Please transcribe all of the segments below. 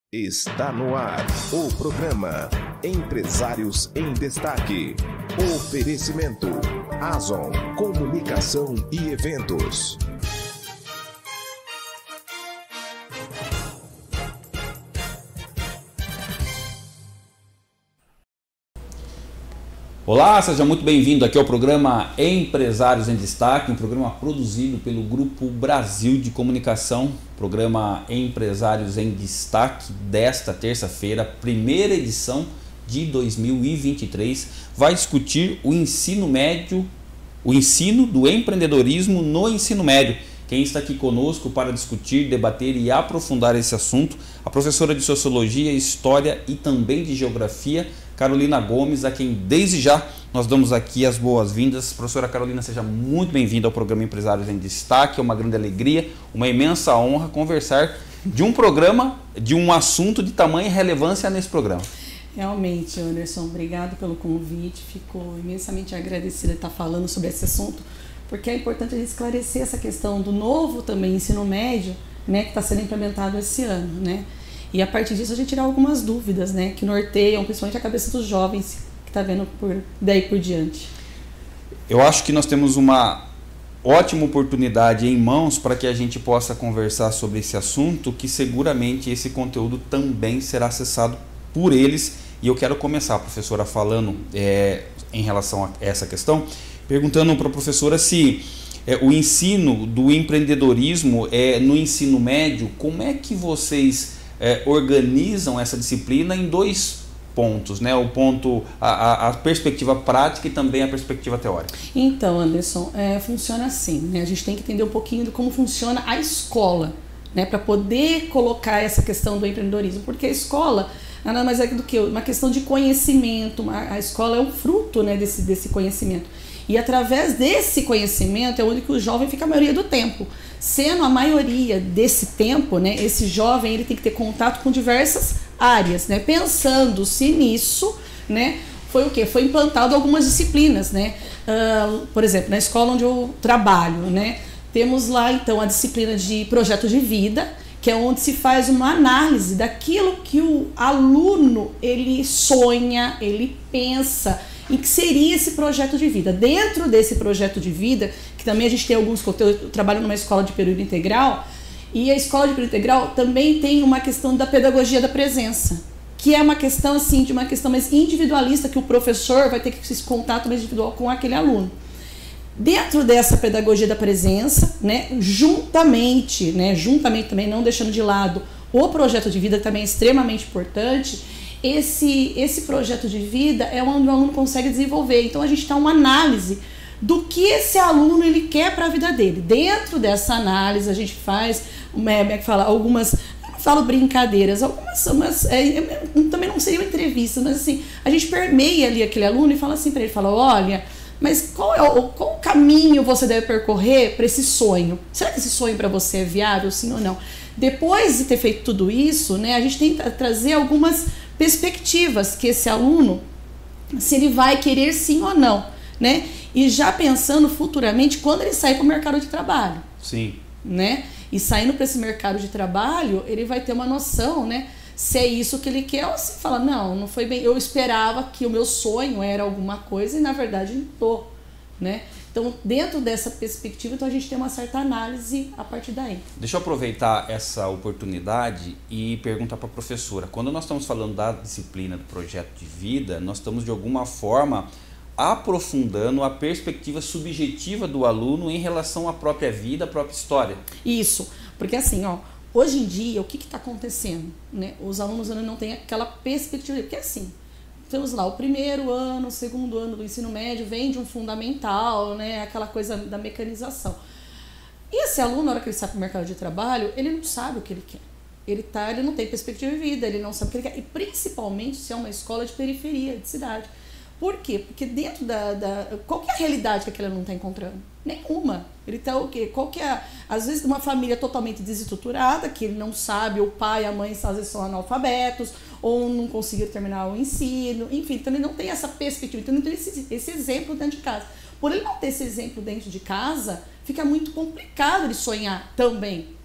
Está no ar o programa Empresários em Destaque. Oferecimento Azon Comunicação e Eventos. Olá, seja muito bem-vindo aqui ao programa Empresários em Destaque, um programa produzido pelo Grupo Brasil de Comunicação, programa Empresários em Destaque desta terça-feira, primeira edição de 2023, vai discutir o ensino médio, o ensino do empreendedorismo no ensino médio. Quem está aqui conosco para discutir, debater e aprofundar esse assunto, a professora de Sociologia, História e também de Geografia, Carolina Gomes, a quem desde já nós damos aqui as boas-vindas. Professora Carolina, seja muito bem-vinda ao programa Empresários em Destaque. É uma grande alegria, uma imensa honra conversar de um programa, de um assunto de tamanha relevância nesse programa. Realmente, Anderson, obrigado pelo convite. Fico imensamente agradecida de estar falando sobre esse assunto, porque é importante a gente esclarecer essa questão do novo também ensino médio, né, que está sendo implementado esse ano, né? E a partir disso a gente tirar algumas dúvidas, né, que norteiam principalmente a cabeça dos jovens que está vendo daí por diante. Eu acho que nós temos uma ótima oportunidade em mãos para que a gente possa conversar sobre esse assunto, que seguramente esse conteúdo também será acessado por eles. E eu quero começar, professora, falando em relação a essa questão, perguntando para a professora se o ensino do empreendedorismo no ensino médio, como é que vocês organizam essa disciplina em dois pontos, né? O ponto, a perspectiva prática e também a perspectiva teórica. Então, Anderson, funciona assim, né? A gente tem que entender um pouquinho de como funciona a escola, né? Para poder colocar essa questão do empreendedorismo, porque a escola nada mais é do que uma questão de conhecimento. A escola é um fruto, né, desse conhecimento. E através desse conhecimento é onde que o jovem fica a maioria do tempo. Sendo a maioria desse tempo, né, esse jovem ele tem que ter contato com diversas áreas, né? Pensando-se nisso, né, foi o quê? Foi implantado algumas disciplinas, né? Por exemplo, na escola onde eu trabalho, né, temos lá então a disciplina de projeto de vida, que é onde se faz uma análise daquilo que o aluno ele sonha, ele pensa em que seria esse projeto de vida. Dentro desse projeto de vida, que também a gente tem alguns conteúdos, eu trabalho numa escola de período integral, e a escola de período integral também tem uma questão da pedagogia da presença, que é uma questão assim, de uma questão mais individualista, que o professor vai ter que ter esse contato mais individual com aquele aluno. Dentro dessa pedagogia da presença, né, juntamente também, não deixando de lado o projeto de vida, que também é extremamente importante, esse projeto de vida é onde o aluno consegue desenvolver. Então a gente tem uma análise do que esse aluno ele quer para a vida dele. Dentro dessa análise a gente faz algumas, eu não falo brincadeiras, também não seriam entrevistas, mas assim, a gente permeia ali aquele aluno e fala assim para ele, olha, mas qual caminho você deve percorrer para esse sonho? Será que esse sonho para você é viável, sim ou não? Depois de ter feito tudo isso, né, a gente tem que trazer algumas perspectivas que esse aluno, se ele vai querer sim ou não, né? E já pensando futuramente quando ele sair para o mercado de trabalho. Sim. Né? E saindo para esse mercado de trabalho, ele vai ter uma noção, né? Se é isso que ele quer, ou se fala, não foi bem, eu esperava que o meu sonho era alguma coisa e na verdade não tô, né? Então, dentro dessa perspectiva, então a gente tem uma certa análise a partir daí. Deixa eu aproveitar essa oportunidade e perguntar para a professora. Quando nós estamos falando da disciplina do projeto de vida, nós estamos de alguma forma aprofundando a perspectiva subjetiva do aluno em relação à própria vida, à própria história. Isso, porque assim, hoje em dia, o que está acontecendo? Né? Os alunos ainda não têm aquela perspectiva, porque assim, temos lá o primeiro ano, o segundo ano do ensino médio, vem de um fundamental, né, aquela coisa da mecanização. E esse aluno, na hora que ele sai para o mercado de trabalho, ele não sabe o que ele quer. Ele não tem perspectiva de vida, ele não sabe o que ele quer. E principalmente se é uma escola de periferia, de cidade. Por quê? Porque dentro qual que é a realidade que aquele aluno está encontrando? Nenhuma. Ele está o quê? Qual que é, às vezes, uma família totalmente desestruturada, que ele não sabe, o pai e a mãe às vezes são analfabetos, ou não conseguiram terminar o ensino, enfim, então ele não tem essa perspectiva, então ele não tem esse exemplo dentro de casa. Por ele não ter esse exemplo dentro de casa, fica muito complicado ele sonhar também.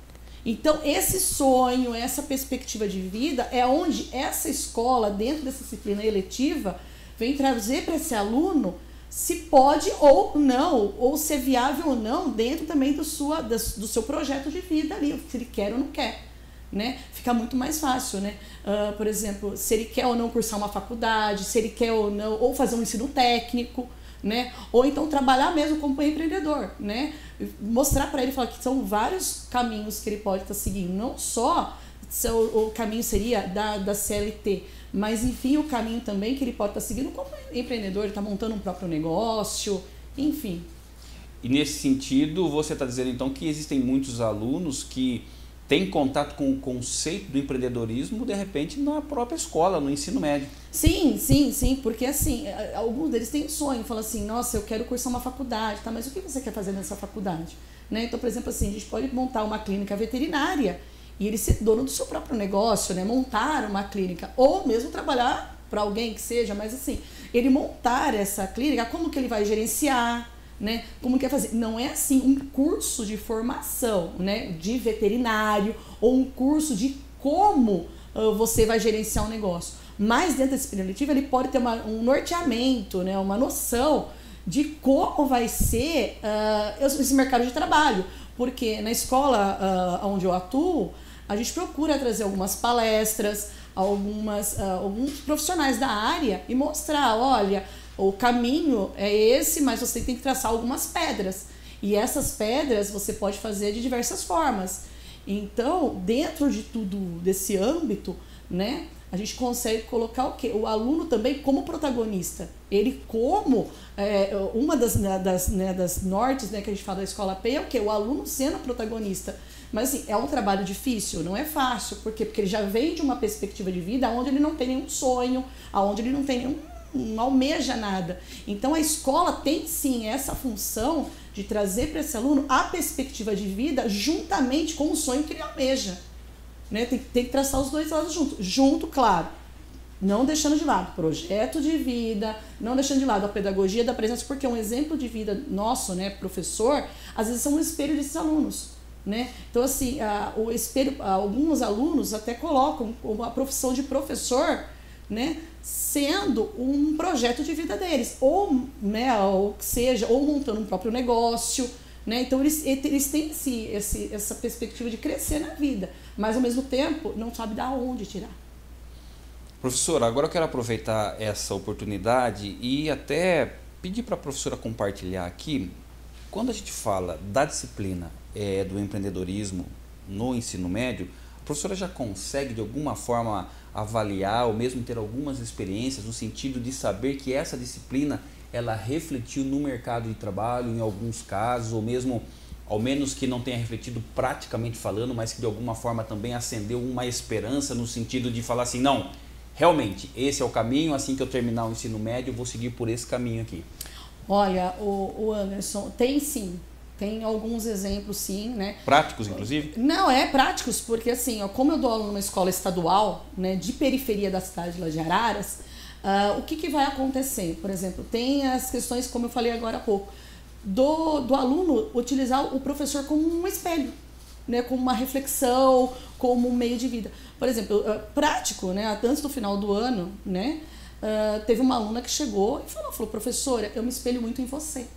Então, esse sonho, essa perspectiva de vida é onde essa escola, dentro dessa disciplina eletiva, vem trazer para esse aluno se pode ou não, ou se é viável ou não, dentro também do seu projeto de vida ali, se ele quer ou não quer, né? Fica muito mais fácil, né? Por exemplo, se ele quer ou não cursar uma faculdade, se ele quer ou não, ou fazer um ensino técnico, né? Ou então trabalhar mesmo como empreendedor, né? Mostrar para ele, falar que são vários caminhos que ele pode estar seguindo, não só o caminho seria da CLT, mas enfim, o caminho também que ele pode estar seguindo como empreendedor, ele está montando um próprio negócio, enfim. E nesse sentido, você está dizendo então que existem muitos alunos que têm contato com o conceito do empreendedorismo, de repente, na própria escola, no ensino médio. Sim, porque assim, alguns deles têm sonho, falam assim, nossa, eu quero cursar uma faculdade, tá? Mas o que você quer fazer nessa faculdade? Né? Então, por exemplo, assim, a gente pode montar uma clínica veterinária e ele ser dono do seu próprio negócio, né? Montar uma clínica, ou mesmo trabalhar para alguém que seja, mas assim, ele montar essa clínica, como que ele vai gerenciar, né? Como que é fazer? Não é assim um curso de formação, né, de veterinário ou um curso de como você vai gerenciar um negócio. Mas dentro desse período letivo ele pode ter um norteamento, né, uma noção de como vai ser esse mercado de trabalho. Porque na escola onde eu atuo, a gente procura trazer algumas palestras, alguns profissionais da área e mostrar, olha, o caminho é esse, mas você tem que traçar algumas pedras. E essas pedras você pode fazer de diversas formas. Então, dentro de tudo desse âmbito, né, a gente consegue colocar o quê? O aluno também como protagonista. Ele como uma das nortes, né, que a gente fala da escola P é o quê? O aluno sendo protagonista. Mas assim, é um trabalho difícil, não é fácil. Por quê? Porque ele já vem de uma perspectiva de vida onde ele não tem nenhum sonho, onde ele não tem não almeja nada. Então a escola tem sim essa função de trazer para esse aluno a perspectiva de vida juntamente com o sonho que ele almeja, né? Tem que traçar os dois lados junto, claro, não deixando de lado projeto de vida, não deixando de lado a pedagogia da presença, porque um exemplo de vida nosso, né, professor, às vezes são um espelho desses alunos, né? Então assim, o espelho, alguns alunos até colocam a profissão de professor, né, sendo um projeto de vida deles, ou, né, ou que seja, ou montando um próprio negócio, né? Então eles têm essa perspectiva de crescer na vida, mas ao mesmo tempo não sabe de onde tirar. Professora, agora eu quero aproveitar essa oportunidade e até pedir para a professora compartilhar aqui, quando a gente fala da disciplina do empreendedorismo no ensino médio, a professora já consegue de alguma forma avaliar ou mesmo ter algumas experiências no sentido de saber que essa disciplina ela refletiu no mercado de trabalho em alguns casos, ou mesmo, ao menos que não tenha refletido praticamente falando, mas que de alguma forma também acendeu uma esperança no sentido de falar assim, não, realmente, esse é o caminho, assim que eu terminar o ensino médio, eu vou seguir por esse caminho aqui. Olha, o Anderson, tem sim. Tem alguns exemplos, sim, né? Práticos, inclusive? Não, práticos, porque assim, ó, como eu dou aula numa escola estadual, né, de periferia da cidade de Araras, o que vai acontecer? Por exemplo, tem as questões, como eu falei agora há pouco, do aluno utilizar o professor como um espelho, né, como uma reflexão, como um meio de vida. Por exemplo, prático, né, antes do final do ano, né, teve uma aluna que chegou e falou, professora, eu me espelho muito em você.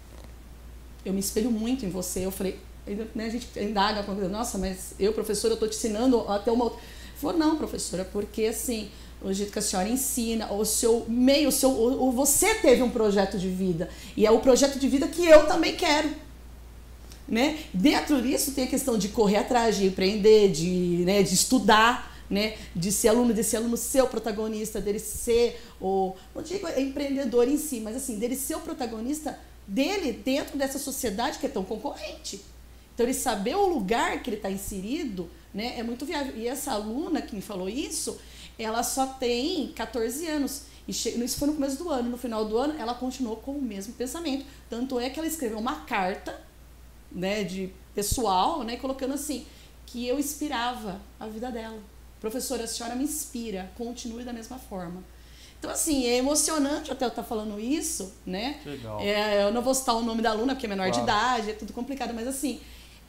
Eu me espelho muito em você. Eu falei, né, a gente indaga, nossa, mas eu, professora, eu estou te ensinando até uma outra. Falou, não, professora, porque assim, o jeito que a senhora ensina, o seu meio, você teve um projeto de vida, e é o projeto de vida que eu também quero. Né? Dentro disso tem a questão de correr atrás, de empreender, de estudar, né? De ser aluno, desse aluno ser o protagonista, dele ser não digo empreendedor em si, mas assim, dele ser o protagonista dele dentro dessa sociedade que é tão concorrente. Então ele saber o lugar que ele está inserido, né, é muito viável. E essa aluna que me falou isso, ela só tem 14 anos. E isso foi no começo do ano. No final do ano, ela continuou com o mesmo pensamento. Tanto é que ela escreveu uma carta, né, de pessoal, né, colocando assim, que eu inspirava a vida dela. Professora, a senhora me inspira, continue da mesma forma. Então, assim, é emocionante até eu estar falando isso, né? Legal. Eu não vou citar o nome da aluna, porque é menor de idade, é tudo complicado, mas assim,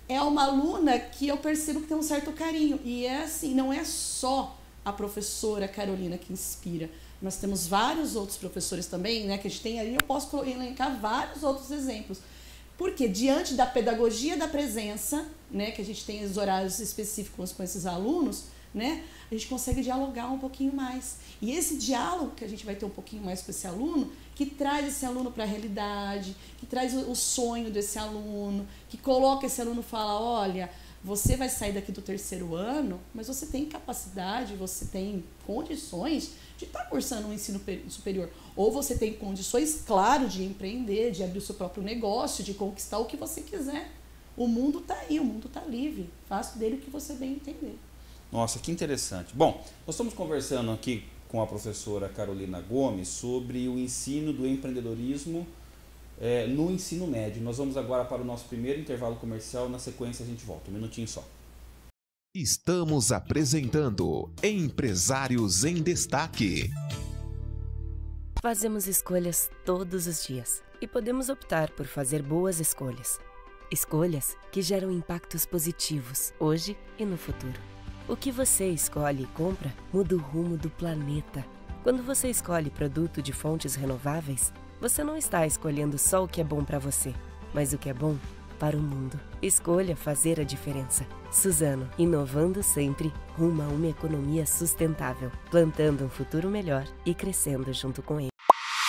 é uma aluna que eu percebo que tem um certo carinho. E é assim, não é só a professora Carolina que inspira. Nós temos vários outros professores também, né, que a gente tem ali, eu posso elencar vários outros exemplos. Porque diante da pedagogia da presença, né, que a gente tem os horários específicos com esses alunos, né, a gente consegue dialogar um pouquinho mais. E esse diálogo que a gente vai ter um pouquinho mais com esse aluno, que traz esse aluno para a realidade, que traz o sonho desse aluno, que coloca esse aluno e fala, olha, você vai sair daqui do 3º ano, mas você tem capacidade, você tem condições de estar cursando um ensino superior. Ou você tem condições, claro, de empreender, de abrir o seu próprio negócio, de conquistar o que você quiser. O mundo está aí, o mundo está livre. Faça dele o que você bem entender. Nossa, que interessante. Bom, nós estamos conversando aqui com a professora Carolina Gomes sobre o ensino do empreendedorismo no ensino médio. Nós vamos agora para o nosso primeiro intervalo comercial. Na sequência a gente volta. Um minutinho só. Estamos apresentando Empresários em Destaque. Fazemos escolhas todos os dias e podemos optar por fazer boas escolhas. Escolhas que geram impactos positivos hoje e no futuro. O que você escolhe e compra muda o rumo do planeta. Quando você escolhe produto de fontes renováveis, você não está escolhendo só o que é bom para você, mas o que é bom para o mundo. Escolha fazer a diferença. Suzano, inovando sempre rumo a uma economia sustentável, plantando um futuro melhor e crescendo junto com ele.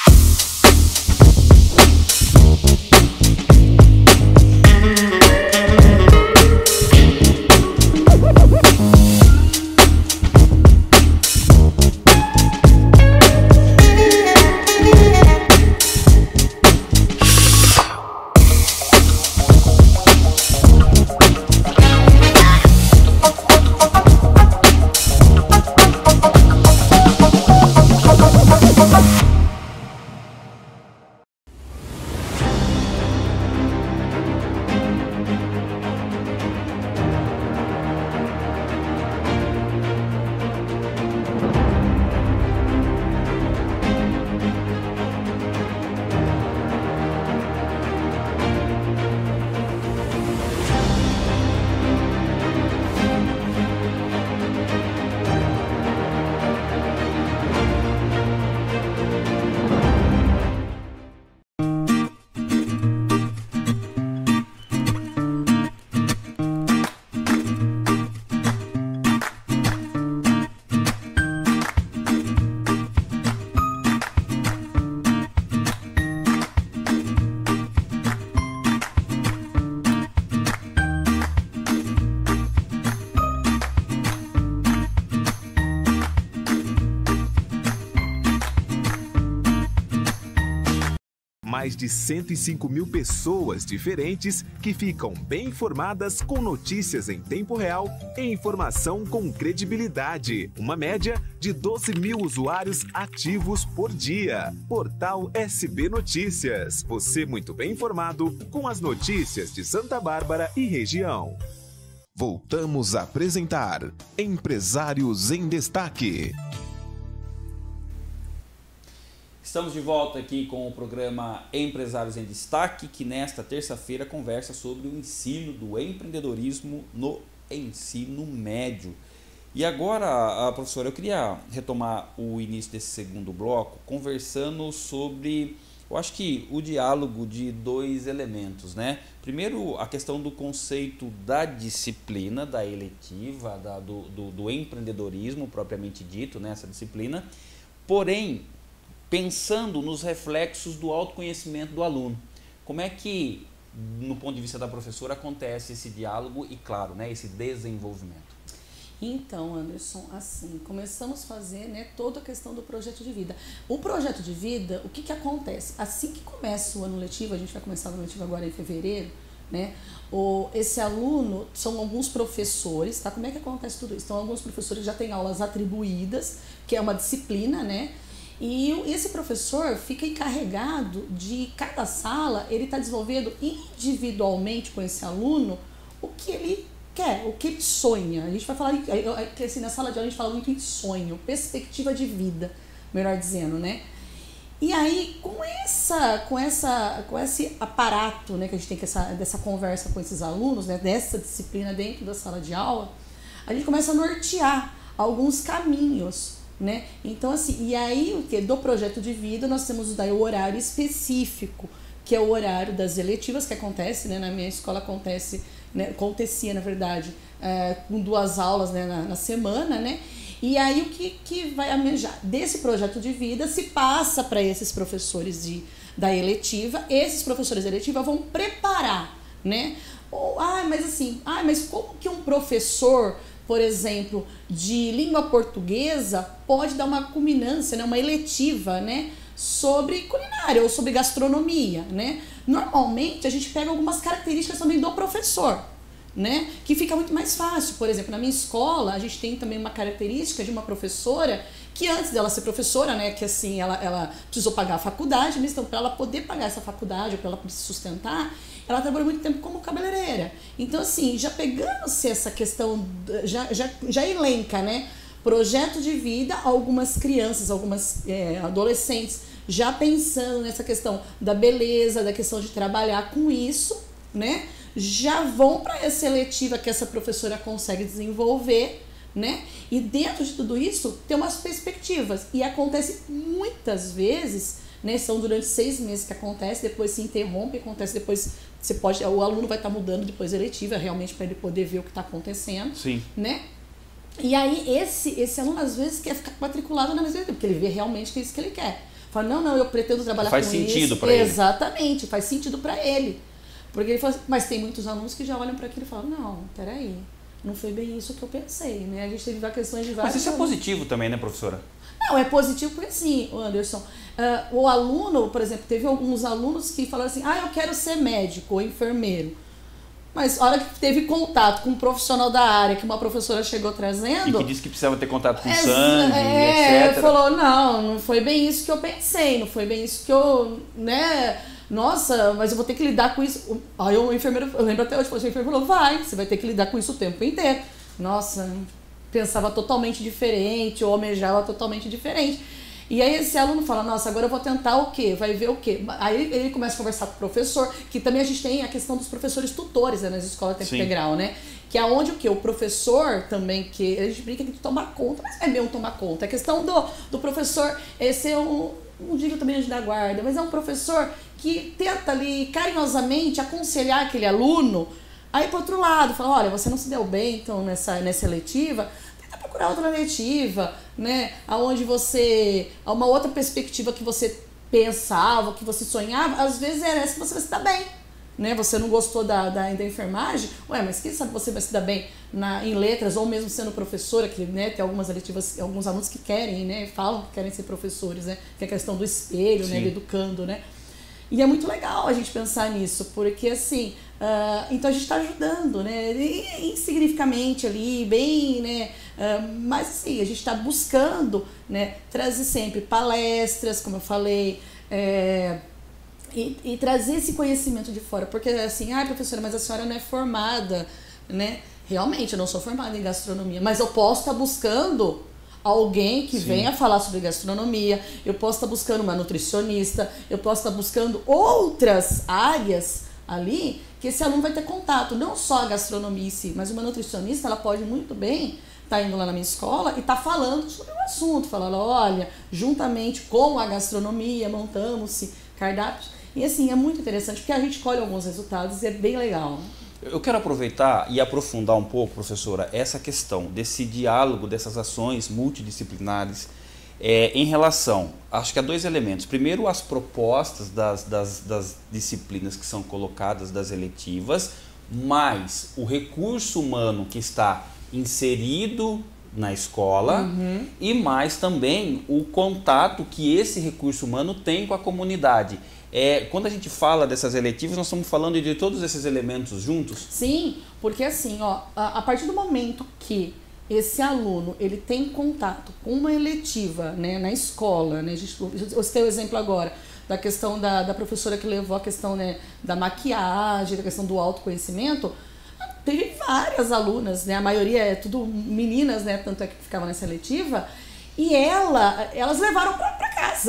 Mais de 105 mil pessoas diferentes que ficam bem informadas com notícias em tempo real e informação com credibilidade. Uma média de 12 mil usuários ativos por dia. Portal SB Notícias. Você muito bem informado com as notícias de Santa Bárbara e região. Voltamos a apresentar Empresários em Destaque. Estamos de volta aqui com o programa Empresários em Destaque, que nesta terça-feira conversa sobre o ensino do empreendedorismo no ensino médio. E agora, professora, eu queria retomar o início desse segundo bloco, conversando sobre, eu acho que o diálogo de dois elementos, né? Primeiro, a questão do conceito da disciplina, da eletiva, do empreendedorismo propriamente dito, né? Essa disciplina, porém, pensando nos reflexos do autoconhecimento do aluno. Como é que, no ponto de vista da professora, acontece esse diálogo e, claro, né, esse desenvolvimento? Então, Anderson, assim, começamos a fazer, né, toda a questão do projeto de vida. O projeto de vida, o que acontece? Assim que começa o ano letivo, a gente vai começar o ano letivo agora em fevereiro, né? Esse aluno, são alguns professores, tá? Como é que acontece tudo isso? Então, alguns professores já têm aulas atribuídas, que é uma disciplina, né? E esse professor fica encarregado de cada sala, ele está desenvolvendo individualmente com esse aluno o que ele quer, o que ele sonha. A gente vai falar, assim, na sala de aula a gente fala muito em sonho, perspectiva de vida, melhor dizendo, né? E aí, com esse aparato, né, que a gente tem dessa conversa com esses alunos, né, dessa disciplina dentro da sala de aula, a gente começa a nortear alguns caminhos, né? Então, assim, e aí o que? Do projeto de vida nós temos daí o horário específico, que é o horário das eletivas, que acontece, né, na minha escola acontecia, na verdade, com 2 aulas, né, na semana, né? E aí o que vai almejar? Desse projeto de vida se passa para esses professores da eletiva, esses professores da eletiva vão preparar, né? Mas como que um professor, por exemplo, de língua portuguesa pode dar uma culminância, né, uma eletiva, né, sobre culinária ou sobre gastronomia, né? Normalmente a gente pega algumas características também do professor, né, que fica muito mais fácil. Por exemplo, na minha escola a gente tem também uma característica de uma professora que antes dela ser professora, né, que assim, ela precisou pagar a faculdade, mas então para ela poder pagar essa faculdade, para ela se sustentar, ela trabalhou muito tempo como cabeleireira. Então assim, já pegando-se essa questão, já elenca, né, projeto de vida, algumas crianças, algumas adolescentes já pensando nessa questão da beleza, da questão de trabalhar com isso, né, já vão para essa seletiva que essa professora consegue desenvolver, né? E dentro de tudo isso tem umas perspectivas, e acontece muitas vezes, né? São durante 6 meses que acontece, depois se interrompe, acontece depois, o aluno vai estar mudando depois a eletiva, realmente para ele poder ver o que está acontecendo. Sim. Né? E aí esse aluno às vezes quer ficar matriculado na mesma, porque ele vê realmente que é isso que ele quer. Fala, não, eu pretendo trabalhar com isso. Faz sentido para ele. Exatamente, faz sentido para ele. Porque ele fala assim, mas tem muitos alunos que já olham para aquilo e falam, não, peraí, não foi bem isso que eu pensei, né? A gente teve questões de vários. Mas isso é positivo também, né, professora? Não, é positivo porque assim, Anderson, o aluno, por exemplo, teve alguns alunos que falaram assim, eu quero ser médico ou enfermeiro. Mas a hora que teve contato com um profissional da área, que uma professora chegou trazendo... E que disse que precisava ter contato com sangue, etc. Falou, não foi bem isso que eu pensei, não foi bem isso que eu, né... Nossa, mas eu vou ter que lidar com isso. Aí o enfermeiro, eu lembro até hoje, o enfermeiro falou, você vai ter que lidar com isso o tempo inteiro. Nossa, pensava totalmente diferente, ou almejava totalmente diferente. E aí esse aluno fala, nossa, agora eu vou tentar o quê? Vai ver o quê? Aí ele começa a conversar com o professor, que também a gente tem a questão dos professores tutores, né, nas escolas de tempo integral, né? Que é onde o quê? O professor também, que a gente brinca que tem que tomar conta, mas é mesmo tomar conta. A questão do professor, esse é não digo também anjo da guarda, mas é um professor que tenta ali carinhosamente aconselhar aquele aluno. Aí, por outro lado, fala, olha, você não se deu bem então nessa eletiva, tenta procurar outra eletiva, né? Onde uma outra perspectiva que você pensava, que você sonhava, às vezes era essa que você vai se dar bem, né? Você não gostou da enfermagem, mas quem sabe você vai se dar bem em letras, ou mesmo sendo professora, que, né, tem algumas eletivas, alguns alunos que querem, né, falam que querem ser professores, né? Que é a questão do espelho, né, do educando, né? E é muito legal a gente pensar nisso, porque assim, então a gente está ajudando, né, insignificamente ali, bem, né, mas assim, a gente está buscando, né, trazer sempre palestras, como eu falei, e trazer esse conhecimento de fora, porque assim, professora, mas a senhora não é formada, né, realmente eu não sou formada em gastronomia, mas eu posso estar buscando alguém que venha falar sobre gastronomia, eu posso estar buscando uma nutricionista, eu posso estar buscando outras áreas ali que esse aluno vai ter contato, não só a gastronomia em si, mas uma nutricionista, ela pode muito bem estar indo lá na minha escola e estar falando sobre o assunto, falando, olha, juntamente com a gastronomia, montamos-se cardápios, e assim, é muito interessante, porque a gente colhe alguns resultados e é bem legal. Eu quero aproveitar e aprofundar um pouco, professora, essa questão desse diálogo, dessas ações multidisciplinares em relação, acho que há 2 elementos. Primeiro, as propostas das disciplinas que são colocadas, das eletivas, mais o recurso humano que está inserido na escola e mais também o contato que esse recurso humano tem com a comunidade. Quando a gente fala dessas eletivas, nós estamos falando de todos esses elementos juntos? Sim, porque assim, a partir do momento que esse aluno ele tem contato com uma eletiva, né, na escola, né, eu citei o exemplo agora da questão da professora que levou a questão, né, da maquiagem, da questão do autoconhecimento, teve várias alunas, né, a maioria é tudo meninas, né, tanto é que ficavam nessa eletiva, e elas levaram para casa.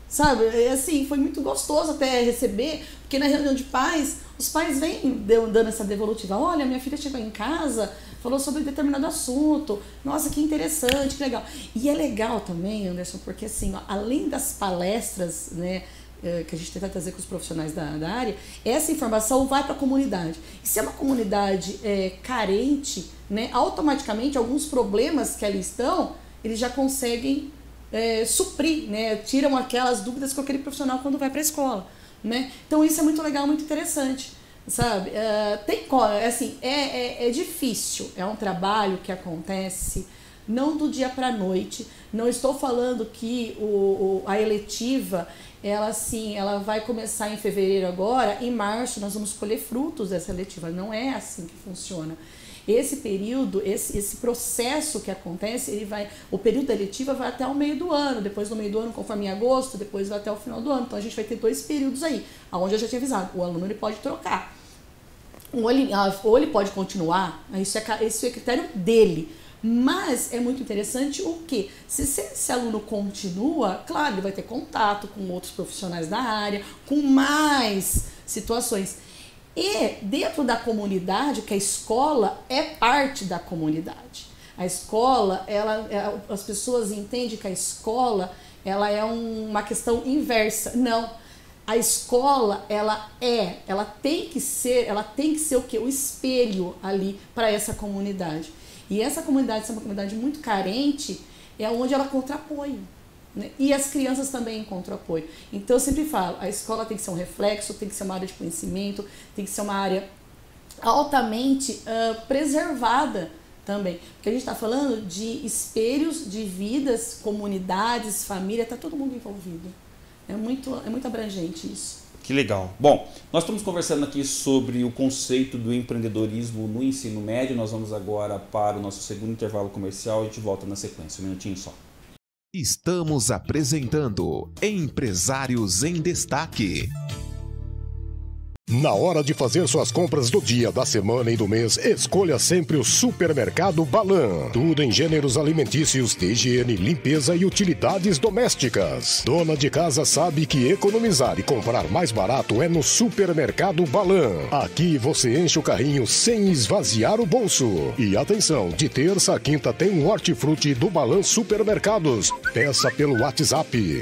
sabe? Assim, foi muito gostoso até receber, porque na reunião de pais, os pais vêm dando essa devolutiva. Olha, minha filha chegou em casa, falou sobre determinado assunto. Nossa, que interessante, que legal. E é legal também, Anderson, porque assim, ó, além das palestras, né, que a gente tenta trazer com os profissionais da área, essa informação vai para a comunidade. E se é uma comunidade carente, né, automaticamente alguns problemas que ali estão, eles já conseguem suprir, né, tiram aquelas dúvidas com aquele profissional quando vai para a escola, né? Então isso é muito legal, muito interessante, sabe? Assim, é difícil, é um trabalho que acontece não do dia para a noite. Não estou falando que a eletiva, ela vai começar em fevereiro agora, em março nós vamos colher frutos dessa eletiva. Não é assim que funciona. Esse período, esse processo que acontece, o período da eletiva vai até o meio do ano, depois do meio do ano, conforme em agosto, depois vai até o final do ano. Então a gente vai ter 2 períodos aí, onde eu já tinha avisado, o aluno ele pode trocar. Ou ele pode continuar, esse é critério dele. Mas é muito interessante o quê? Se esse aluno continua, claro, ele vai ter contato com outros profissionais da área, com mais situações. E dentro da comunidade, que a escola é parte da comunidade. A escola, as pessoas entendem que a escola ela é uma questão inversa. Não. A escola, ela tem que ser o quê? O espelho ali para essa comunidade. E essa comunidade, é uma comunidade muito carente, é onde ela encontra apoio, né? E as crianças também encontram apoio. Então eu sempre falo, a escola tem que ser um reflexo, tem que ser uma área de conhecimento, tem que ser uma área altamente preservada também. Porque a gente está falando de espelhos de vidas, comunidades, família, está todo mundo envolvido. É muito abrangente isso. Que legal. Bom, nós estamos conversando aqui sobre o conceito do empreendedorismo no ensino médio. Nós vamos agora para o nosso segundo intervalo comercial e a gente volta na sequência. Um minutinho só. Estamos apresentando Empresários em Destaque. Na hora de fazer suas compras do dia, da semana e do mês, escolha sempre o Supermercado Balan. Tudo em gêneros alimentícios, de higiene, limpeza e utilidades domésticas. Dona de casa sabe que economizar e comprar mais barato é no Supermercado Balan. Aqui você enche o carrinho sem esvaziar o bolso. E atenção, de terça a quinta tem um hortifruti do Balan Supermercados. Peça pelo WhatsApp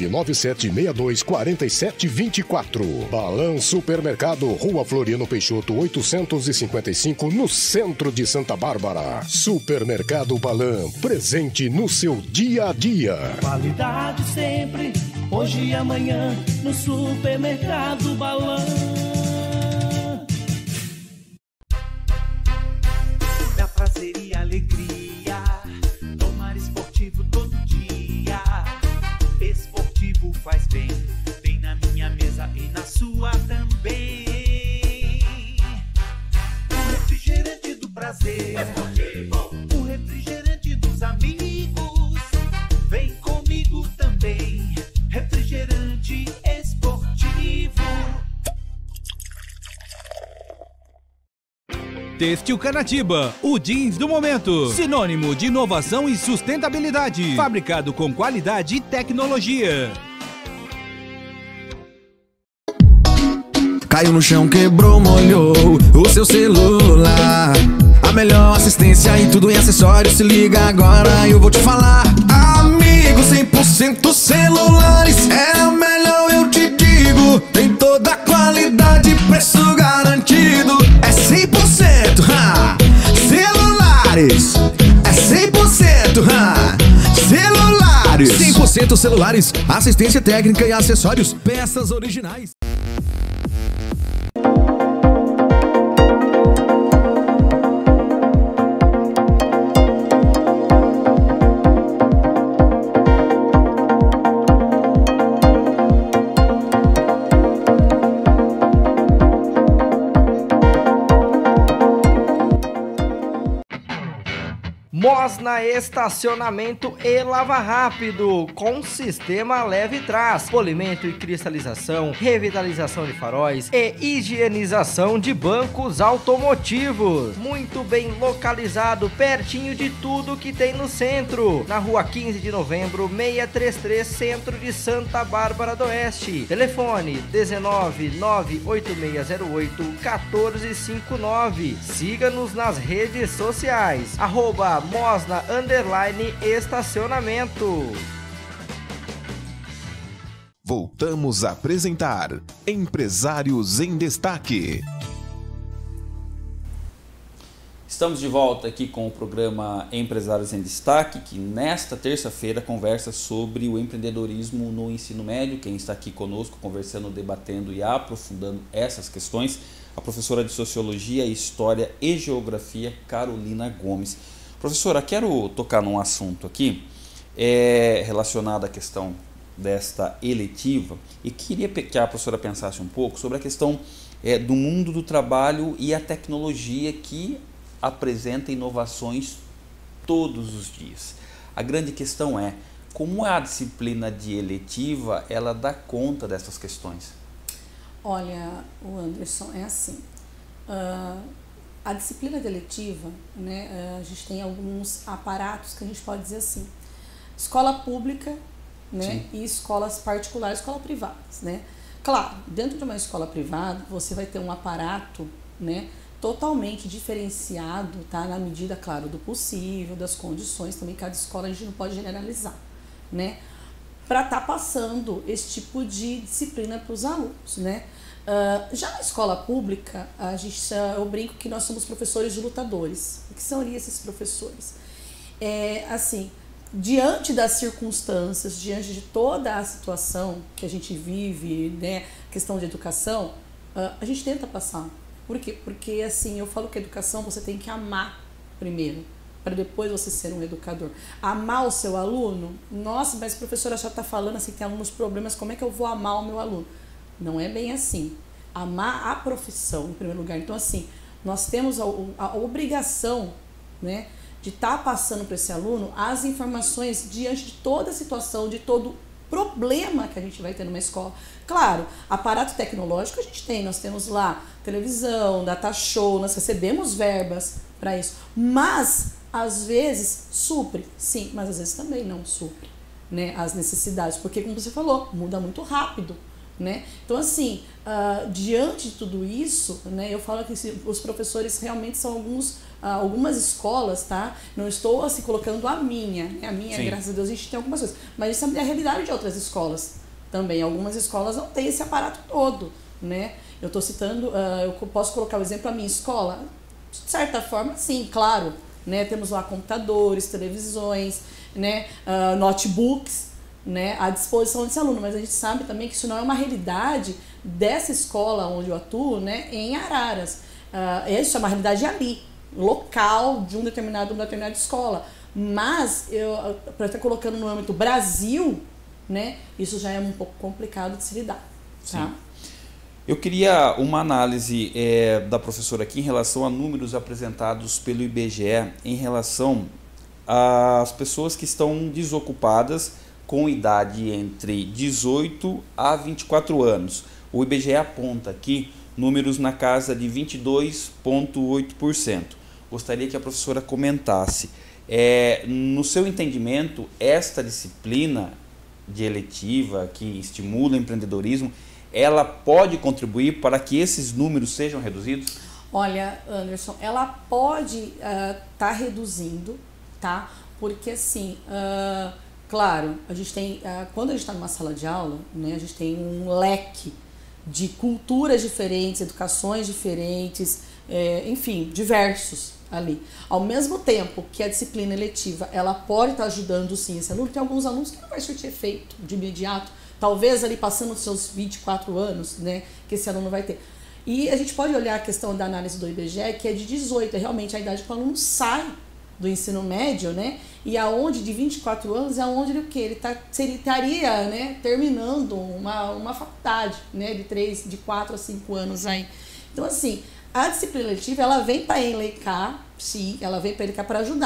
997624724. Balan Supermercado, Rua Floriano Peixoto, 855, no centro de Santa Bárbara. Supermercado Balan, presente no seu dia a dia. Qualidade sempre, hoje e amanhã, no Supermercado Balan. Da prazer e alegria, tomar esportivo todo dia. Esportivo faz bem, tem na minha mesa e na sua também. O refrigerante do prazer, o refrigerante dos amigos, vem comigo também. Refrigerante esportivo. Têxtil Canatiba, o jeans do momento. Sinônimo de inovação e sustentabilidade. Fabricado com qualidade e tecnologia. Caiu no chão, quebrou, molhou o seu celular. A melhor assistência em tudo em acessórios, se liga agora, eu vou te falar. Amigo, 100% celulares, é a melhor, eu te digo. Tem toda a qualidade, preço garantido. É 100%, celulares. É 100%, celulares. 100% celulares, assistência técnica e acessórios, peças originais. Mosna Estacionamento e Lava Rápido, com sistema leve trás, polimento e cristalização, revitalização de faróis e higienização de bancos automotivos. Muito bem localizado, pertinho de tudo que tem no centro, na rua 15 de novembro, 633, centro de Santa Bárbara do Oeste. Telefone 19-98608-1459. Siga-nos nas redes sociais, @Mosna_Estacionamento. Voltamos a apresentar Empresários em Destaque. Estamos de volta aqui com o programa Empresários em Destaque, que nesta terça-feira conversa sobre o empreendedorismo no ensino médio. Quem está aqui conosco conversando, debatendo e aprofundando essas questões, a professora de Sociologia, História e Geografia, Carolina Gomes. Professora, quero tocar num assunto aqui relacionado à questão desta eletiva e queria que a professora pensasse um pouco sobre a questão do mundo do trabalho e a tecnologia que apresenta inovações todos os dias. A grande questão é como a disciplina de eletiva ela dá conta dessas questões. Olha, o Anderson, é assim, a disciplina de eletiva, né, a gente tem alguns aparatos que a gente pode dizer assim, escola pública, né, e escolas particulares, escolas privadas, né. Claro, dentro de uma escola privada você vai ter um aparato, né, totalmente diferenciado, tá, na medida, claro, do possível, das condições, também cada escola a gente não pode generalizar, né, para estar passando esse tipo de disciplina para os alunos, né. Já na escola pública, eu brinco que nós somos professores de lutadores. O que são esses professores? Assim, diante das circunstâncias, diante de toda a situação que a gente vive, né, questão de educação, a gente tenta passar. Por quê? Porque, assim, eu falo que a educação você tem que amar primeiro, para depois você ser um educador. Amar o seu aluno? Nossa, mas a professora já está falando assim, tem alguns problemas, como é que eu vou amar o meu aluno? Não é bem assim. Amar a profissão, em primeiro lugar. Então, assim, nós temos a obrigação, né, de estar passando para esse aluno as informações diante de toda a situação, de todo problema que a gente vai ter numa escola. Claro, aparato tecnológico a gente tem, nós temos lá televisão, data show, nós recebemos verbas para isso, mas às vezes supre, sim, mas às vezes também não supre, né, as necessidades, porque como você falou, muda muito rápido, né? Então, assim, diante de tudo isso, né, eu falo que os professores realmente são algumas escolas, tá? Não estou assim colocando a minha, né? A minha, sim, graças a Deus, a gente tem algumas coisas, mas isso é a realidade de outras escolas também. Algumas escolas não têm esse aparato todo, né? Eu estou citando, eu posso colocar o exemplo da minha escola, de certa forma, sim, claro, né? Temos lá computadores, televisões, né? Notebooks, né, à disposição desse aluno, mas a gente sabe também que isso não é uma realidade dessa escola onde eu atuo, né, em Araras. Isso é uma realidade ali, local de uma determinada escola. Mas, para estar colocando no âmbito Brasil, né, isso já é um pouco complicado de se lidar. Tá? Sim. Eu queria uma análise da professora aqui em relação a números apresentados pelo IBGE em relação às pessoas que estão desocupadas com idade entre 18 a 24 anos. O IBGE aponta aqui números na casa de 22,8%. Gostaria que a professora comentasse, no seu entendimento, esta disciplina de eletiva que estimula o empreendedorismo, ela pode contribuir para que esses números sejam reduzidos? Olha, Anderson, ela pode tá reduzindo, tá? Porque assim, claro, a gente tem, quando a gente está numa sala de aula, né, a gente tem um leque de culturas diferentes, educações diferentes, enfim, diversos ali. Ao mesmo tempo que a disciplina eletiva, ela pode estar ajudando sim esse aluno, tem alguns alunos que não vai surtir efeito de imediato, talvez ali passando os seus 24 anos, né, que esse aluno vai ter. E a gente pode olhar a questão da análise do IBGE, que é de 18, é realmente a idade que o aluno sai do ensino médio, né? E aonde de 24 anos é onde ele estaria, né, terminando uma faculdade, né, de 4 a 5 anos aí. Então, assim, a disciplina eletiva, ela vem para elencar, sim, ela vem para elencar para ajudar,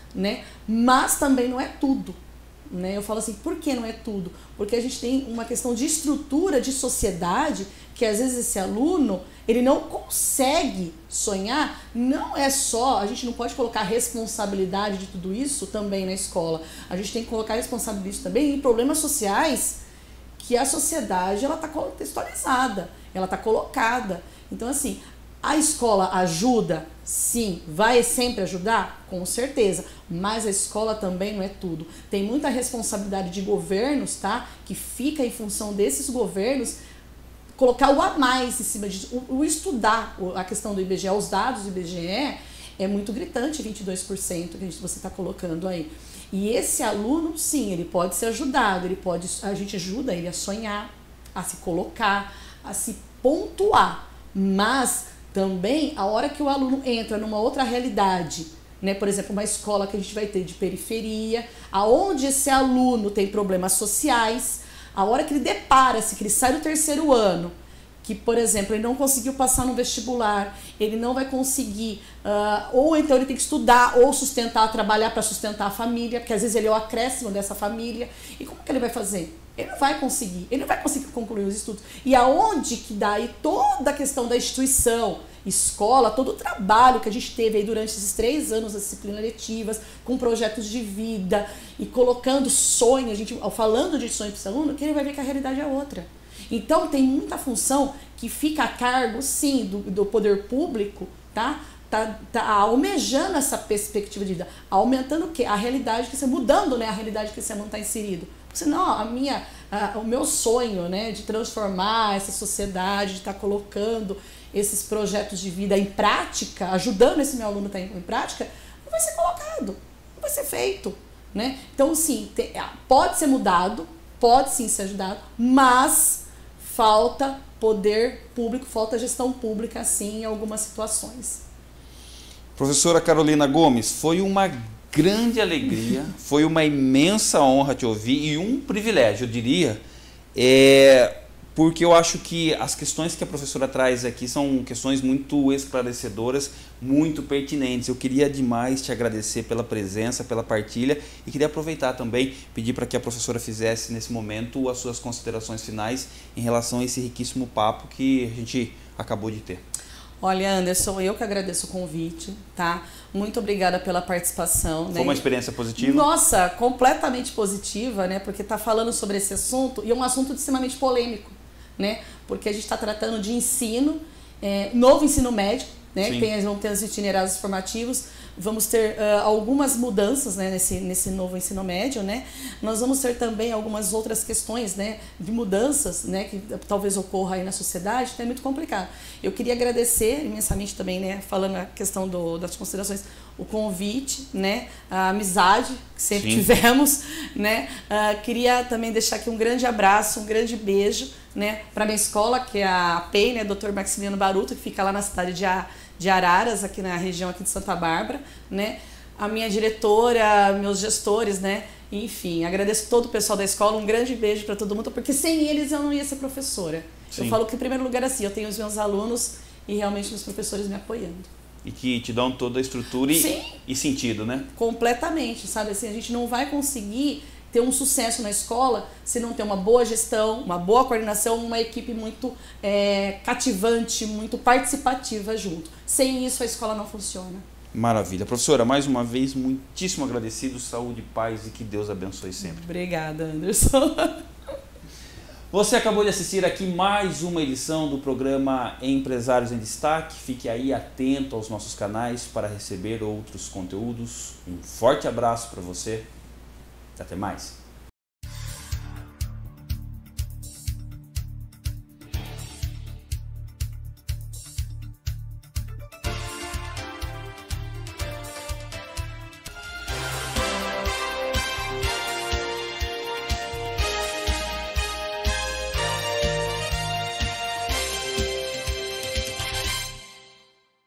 né? Mas também não é tudo. Né? Eu falo assim, por que não é tudo? Porque a gente tem uma questão de estrutura de sociedade que às vezes esse aluno ele não consegue sonhar. Não é só, a gente não pode colocar responsabilidade de tudo isso também na escola. A gente tem que colocar responsabilidade também em problemas sociais que a sociedade ela está contextualizada, ela está colocada. Então assim, a escola ajuda? Sim. Vai sempre ajudar? Com certeza. Mas a escola também não é tudo. Tem muita responsabilidade de governos, tá? Que fica em função desses governos colocar o a mais em cima disso. O estudar a questão do IBGE, os dados do IBGE, é muito gritante, 22% que você está colocando aí. E esse aluno, sim, ele pode ser ajudado, a gente ajuda ele a sonhar, a se colocar, a se pontuar. Mas também, a hora que o aluno entra numa outra realidade, né, por exemplo, uma escola que a gente vai ter de periferia, aonde esse aluno tem problemas sociais, a hora que ele depara-se, que ele sai do terceiro ano, que, por exemplo, ele não conseguiu passar no vestibular, ele não vai conseguir, ou então ele tem que estudar, ou sustentar, trabalhar para sustentar a família, porque às vezes ele é o acréscimo dessa família, e como que ele vai fazer? Ele não vai conseguir concluir os estudos. E aonde que daí toda a questão da instituição, escola, todo o trabalho que a gente teve aí durante esses 3 anos, as disciplinas letivas, com projetos de vida e colocando sonho, a gente falando de sonho para esse aluno, que ele vai ver que a realidade é outra. Então tem muita função que fica a cargo, sim, do poder público, tá almejando essa perspectiva de vida, aumentando o quê? A realidade que você, mudando, né, a realidade que esse aluno está inserido. Senão, o meu sonho, né, de transformar essa sociedade, de estar colocando esses projetos de vida em prática, ajudando esse meu aluno a estar em prática, não vai ser colocado, não vai ser feito, né? Então, sim, pode ser mudado, pode sim ser ajudado, mas falta poder público, falta gestão pública, sim, em algumas situações. Professora Carolina Gomes, foi uma grande alegria, foi uma imensa honra te ouvir e um privilégio, eu diria, porque eu acho que as questões que a professora traz aqui são questões muito esclarecedoras, muito pertinentes. Eu queria demais te agradecer pela presença, pela partilha e queria aproveitar também, pedir para que a professora fizesse nesse momento as suas considerações finais em relação a esse riquíssimo papo que a gente acabou de ter. Olha, Anderson, eu que agradeço o convite, tá? Muito obrigada pela participação. Foi, né? Uma experiência positiva? Nossa, completamente positiva, né? Porque tá falando sobre esse assunto e é um assunto extremamente polêmico, né? Porque a gente está tratando de ensino, novo ensino médio, né? Vamos ter os itinerários formativos, vamos ter algumas mudanças, né, nesse novo ensino médio, né? Nós vamos ter também algumas outras questões, né, de mudanças, né, que talvez ocorra aí na sociedade, então é muito complicado. Eu queria agradecer imensamente também, né, falando a questão das considerações, o convite, né, a amizade que sempre tivemos, né? Queria também deixar aqui um grande abraço, um grande beijo, né, para minha escola, que é a PEI, né, Dr. Maximiliano Baruto, que fica lá na cidade de Araras, aqui na região aqui de Santa Bárbara, né? A minha diretora, meus gestores, né? Enfim, agradeço todo o pessoal da escola, um grande beijo para todo mundo, porque sem eles eu não ia ser professora. Sim. Eu falo que em primeiro lugar assim, eu tenho os meus alunos e realmente meus professores me apoiando. E que te dão toda a estrutura e sentido, né? Completamente, sabe? Assim, a gente não vai conseguir ter um sucesso na escola se não ter uma boa gestão, uma boa coordenação, uma equipe muito cativante, muito participativa junto. Sem isso a escola não funciona. Maravilha. Professora, mais uma vez, muitíssimo agradecido, saúde, paz e que Deus abençoe sempre. Obrigada, Anderson. Você acabou de assistir aqui mais uma edição do programa Empresários em Destaque. Fique aí atento aos nossos canais para receber outros conteúdos. Um forte abraço para você. Até mais.